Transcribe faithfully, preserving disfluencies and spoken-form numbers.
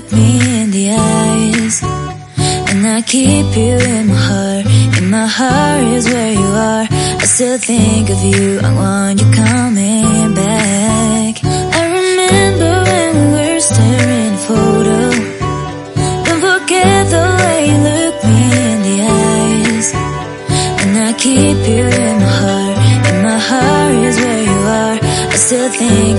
look me in the eyes, and I keep you in my heart. In my heart is where you are. I still think of you, I want you coming back. I remember when we were staring at a photo. Don't forget the way you look me in the eyes, and I keep you in my heart. In my heart is where you are. I still think